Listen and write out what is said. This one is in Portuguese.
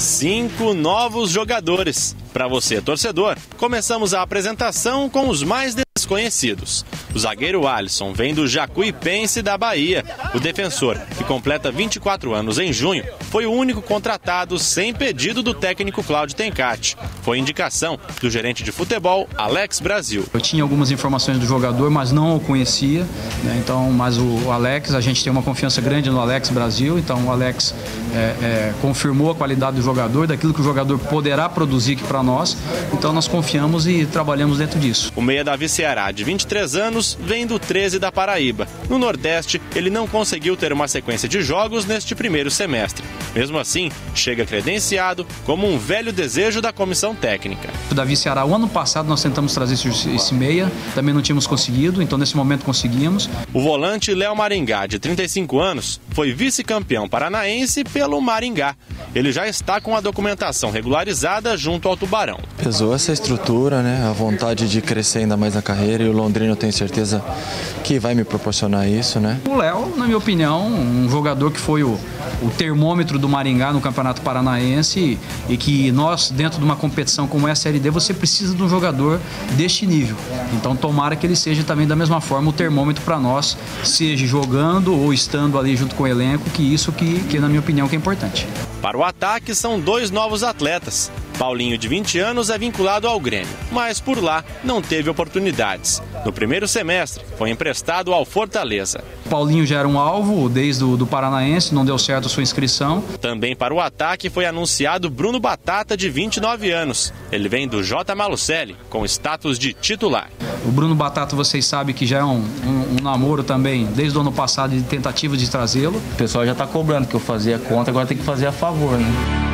5 novos jogadores. Para você, torcedor, começamos a apresentação com os mais desconhecidos. O zagueiro Alisson vem do Jacuipense da Bahia. O defensor, que completa 24 anos em junho, foi o único contratado sem pedido do técnico Cláudio Tencati. Foi indicação do gerente de futebol, Alex Brasil. Eu tinha algumas informações do jogador, mas não o conhecia, né? Mas o Alex, a gente tem uma confiança grande no Alex Brasil, então o Alex confirmou a qualidade do jogador, daquilo que o jogador poderá produzir aqui para nós, então nós confiamos e trabalhamos dentro disso. O meia Davi Ceará, de 23 anos, vem do 13 da Paraíba. No Nordeste, ele não conseguiu ter uma sequência de jogos neste primeiro semestre. Mesmo assim, chega credenciado como um velho desejo da comissão técnica. O Davi Ceará, o ano passado nós tentamos trazer esse meia, também não tínhamos conseguido, então nesse momento conseguimos. O volante Léo Maringá, de 35 anos, foi vice-campeão paranaense pelo Maringá. Ele já está com a documentação regularizada junto ao Tubarão. Pesou essa estrutura, né? A vontade de crescer ainda mais na carreira, e o Londrina eu tenho certeza que vai me proporcionar isso, né? O Léo, na minha opinião, um jogador que foi o termômetro do Maringá no Campeonato Paranaense, e que nós, dentro de uma competição como é a Série D, você precisa de um jogador deste nível. Então tomara que ele seja também da mesma forma o termômetro para nós, seja jogando ou estando ali junto com o elenco, que isso que na minha opinião que é importante. Para o ataque são 2 novos atletas. Paulinho, de 20 anos, é vinculado ao Grêmio, mas por lá não teve oportunidades. No primeiro semestre, foi emprestado ao Fortaleza. Paulinho já era um alvo desde o Paranaense, não deu certo a sua inscrição. Também para o ataque foi anunciado Bruno Batata, de 29 anos. Ele vem do J. Malucelli, com status de titular. O Bruno Batata, vocês sabem que já é um namoro também, desde o ano passado, de tentativa de trazê-lo. O pessoal já está cobrando que eu fazia a conta, agora tem que fazer a favor, né?